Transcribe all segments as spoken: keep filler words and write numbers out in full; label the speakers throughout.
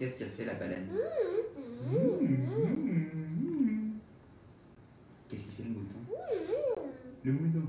Speaker 1: Qu'est-ce qu'elle fait la baleine? Qu'est-ce qu'il fait le mouton? Le mouton.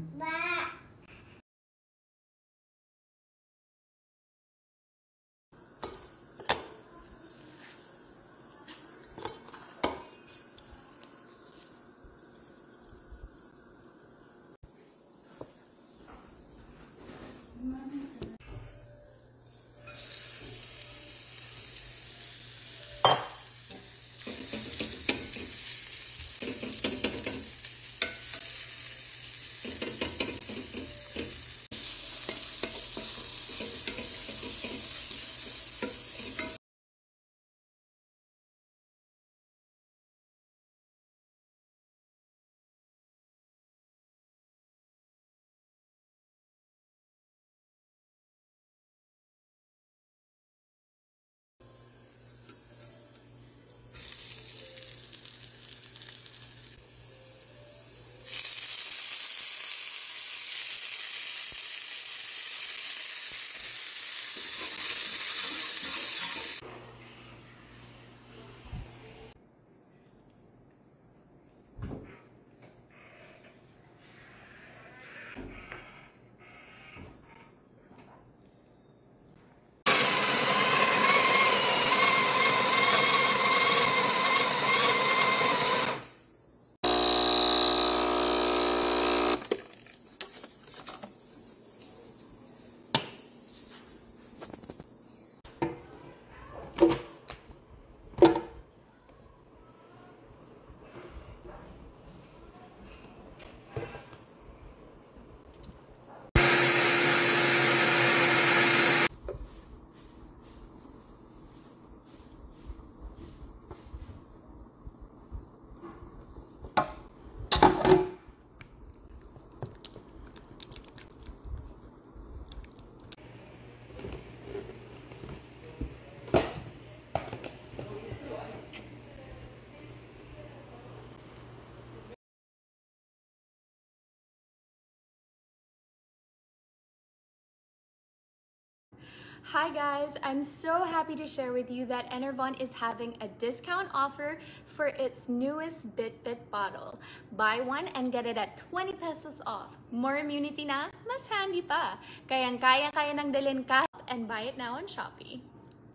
Speaker 2: Hi guys, I'm so happy to share with you that Enervon is having a discount offer for its newest BitBit bottle. Buy one and get it at twenty pesos off. More immunity na, mas handy pa. Kayang-kaya-kaya nang dalhin ka and buy it now on Shopee.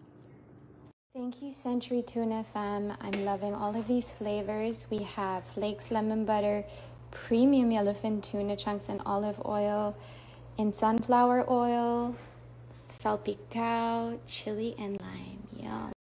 Speaker 2: Thank you, Century Tuna Fam. I'm loving all of these flavors. We have Flakes Lemon Butter, Premium Yellowfin Tuna Chunks in olive oil, in sunflower oil, salpicao, chili, and